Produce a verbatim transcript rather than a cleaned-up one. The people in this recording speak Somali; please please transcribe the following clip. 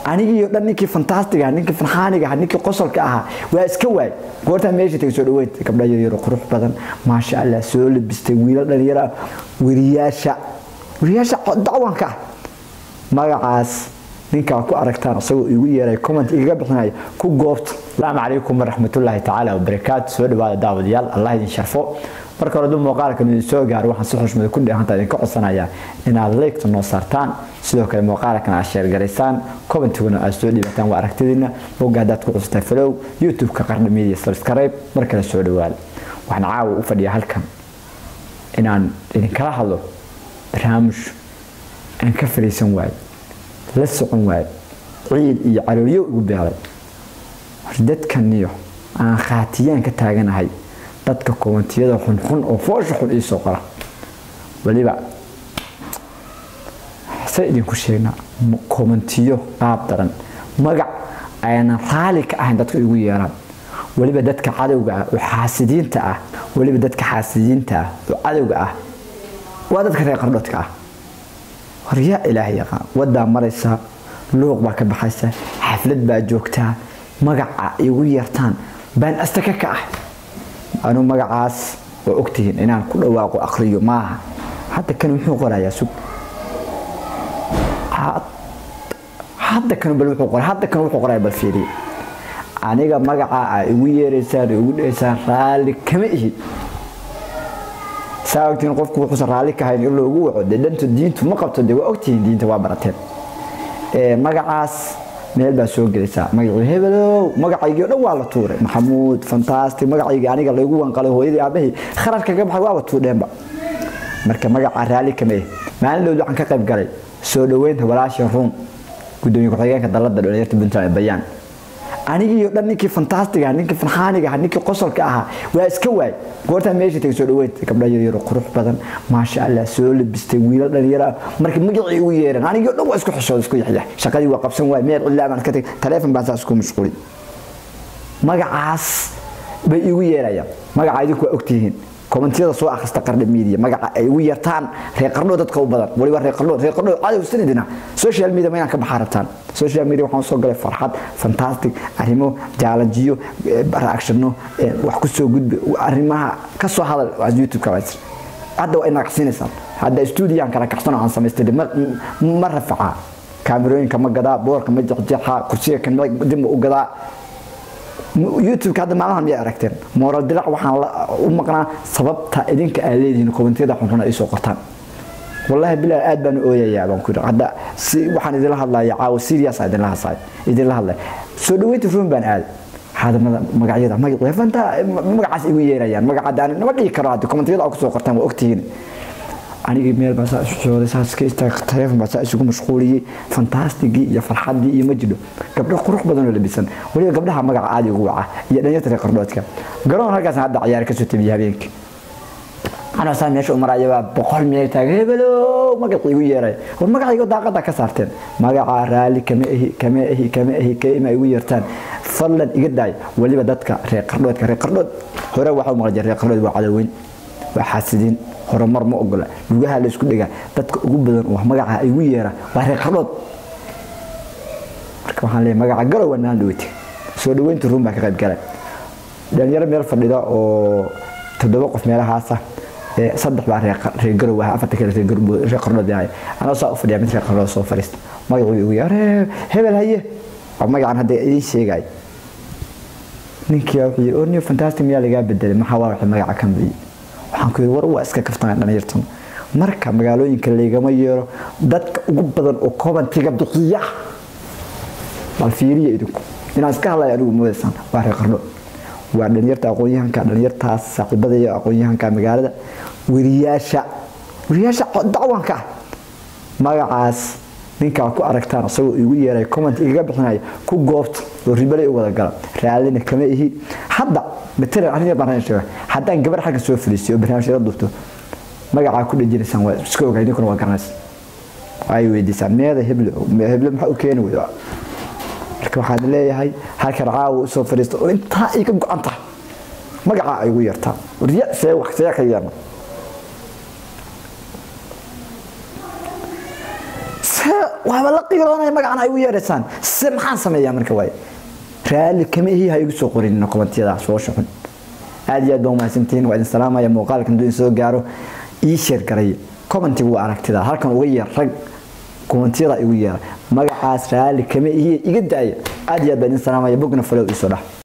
anigii dhaninkii fantastic ah ninkii fanxaaniga ah ninkii qosolka ah waa iska waay goorta meesha tagay soo dhaweyd gabdhaha yar yar qurux badan ma sha Allah soo labistay wiilal dhalinyaro wariyaasha wariyaasha dacwanka magacaas ninka ku aragtaan asagoo igu yeeray comment iga bixinay ku goobta salaamu calaykum waraxmatullaahi tacaala wabarakaatu soo dhawaada daawadayaal Allah idin sharfo marka hore muuqaalkan idin soo gaar waxaan si xushmad ku dhiganta idin ka codsanayaa inaad like noo saartaan sidoo kale muuqaalkan aad share gareysaan comment-kuna aad soo dhibataan waa aragtidiina bogaadaad ku cusubtay follow YouTube-ka Qarni Media subscribe markale soo dhawaada waxaan caawa u fadhiyaa halkan inaan idin kala hadlo barnaamij aan ka fariisan waay la socon waay ciid iyo calooliyo ugu beelay dadkan iyo aan khaatiyaan ka taaganahay dadka komentiyada xun xun oo foosho xun ii soo qora waliba sayidin ku sheegna komentiyo qaab daran magac ayna raali ka ahayn dadka igu yeeraan waliba dadka cadawga ah oo xaasidiinta ah waliba dadka xaasidiinta ah oo cadawga ah waa dadka reer qardhoodka ah wariya ilaahay yaqaan wada maraysa luuq baa ka baxaysa xaflad baa joogtaa magaca igu yeertaan baan astaka ka ah أنا مجاعس وأكتهن إن أنا كل واقع أخريه معها حتى كانوا يحقوا قرايا سوق حتى كانوا بلوحوا قرايا حتى كانوا يحقوا قرايا بالفيري أنا جا مجاعة ويرسال ويرسال رالي كمية ساوتين قفكوا وخسر رالي كهين يقول له جوع دلنت الدين ثم قبضت الدواء أكتهن دين توابرتين مجاعس meel baa soo gelaysa magaciisa hebelo magaciisa dhan waa la tuuray maxamuud fantastic magaciisa aniga lagu wanqalay hooyadii aabahay kharashka ka baxay waa tuudeenba marka magaca raali kamay maalin loo waxaan ka qayb galay soo dhaweynta walaasha room gudoomiye ku-xigeenka dalada dhalinyarta Puntland bayaan anigii dhaninkii fantastic ah ninkii fanxaaniga ah ninkii qosolka ah waa iska waay goorta meesha tagay soo dhaweyd gabdhaha yar yar qurux badan ma sha Allah soo labistay wiilal dhalinyaro markii magacii ugu yeeran anigii dhan waa isku xishood isku yaxya shaqadii waa qabsan waay meel ilaa aan ka tag telefoon baa saas ku mashquulay magacaas bay igu yeerayaan magacaadi ku ogtihiin komentiyada soo akhrista Qarni Media magaca ay ugu yeertaan reer qardhood dadka u badan waliba reer qardhood reer qardhood cadow sanadina social media ma ka baxartaan social media waxaan soo galay farxad fantastic arrimo jaalajiyo reactionno wax ku soo gudbi arrimaha ka soo hadal YouTube ka waas hadda waa inaad qsinaysan hadda studio-aan kala kaxsano aan samaystay ma rafaca kaamirooyinka ma gadaa boorka ma jixjixa kursiga kan dib u gadaa YouTube ka hadda maalahan ma aragteen moral dirac waxaan u maqnaa sababta idinka ay leedihiin komentiyada xun xun ay soo qortaan wallahi bilaa aad baan ooyayaa baan ku yiraahdaa hadda si waxaan idin la hadlayaa caawa serious ah idin la hadlay idin la hadlay soo dhaweynta room baan aad hadamada magacyada magaciisa fanta magacaas igu yeerayaan magacadaan nama dhigi karo hadda komentiyada ku soo qortaan waa ogtihiin anigii meel baa saas soo saas ka istaag telefoon baa saas ugu mashquuliyay fantastic iyo farxadii iyo majido gabdho qurux badan oo labisan waliba gabdhaha magaca aad ugu waca iyo dhalinyarta reer qardhoodka garoon halkaas hadda ciyaar ka soo tabiya habeenkii ana saan meesha u maraya waa boqol meel taag hebelo magaca igu yeeray war magacayga daaqada ka saarteen magaca raali kama ahi kama ahi kama ahi kama igu yeertaan fadlan iga daay waliba dadka reer qardhoodka reer qardhood hore waxa uu maqlay reer qardhood waa cadaweyn waa xaasidiin horumar ma ogola lugaha la isku dhiga dadka ugu badan oo magaca ay ugu yeera waa reer qardhood marka waxaan leeyahay magaca galo wanaan dhawti soo dhaweynta room baa ka qayb galay dhalinyaro meel fadhida oo toddoba qof meelahaas ah ee saddex baa reer reer garo waa afarta kale reer garo reer qardhood yahay ana soo u fadhiya mid reer qardhood soo fariist magacu ugu yeeray hebel haye oo magacan hadda ay sheegay ninkii wuxuu oo new fantastic miyaa laga bedelay maxaa waa waxa magaca kan bixiyay waxaan ku war waa iska kaftaan dhalinyartan marka magaalooyinka leegama yeero dadka ugu badan oo commentiga bixiya bal fiiriye idinku inaan iska hadlay anigu moodesan waa reer qardhood waa dhalinyarta aqoon-yahanka dhalinyartaas saaxiibada iyo aqoon-yahanka magaalada wariyaasha wariyaasha dacwanka magacaas ninka ku aragtaan asagoo igu yeeray comment iga bixinay ku goobta oo ribalay u wada gala raalina kama ihi hadda مثلا أنا بارين شو حتى إن قبل حاجة سوى فلسي وبرنامج ردفته ما قاعد كل جيل سنوات سكوا قاعدين يكونوا كناس أيوة دي سامي هذا هبل هبل محو كين ويا لكن واحد اللي هاي هاكر عاو سوى فلسي وأنت يكون أنت ما قاعد أيوة يرتاح ورياء سوى خسيا خيارنا س waaba la qiiroonay magacana ay u yeeraysan si maxaan sameeyaa marka way raali kama ihi hay ugu soo qorin kommentiyada soo shaqan aad iyo aad baan mahadsantiin waa idin salaamaya muuqaalkan duu soo gaaro ii share garay commentigu aragtida halkan uga yeer rag kommentiyada igu yeer magacaas raali kama ihi iga daaya aad iyo aad baan idin salaamaya bogna follow isoo dhax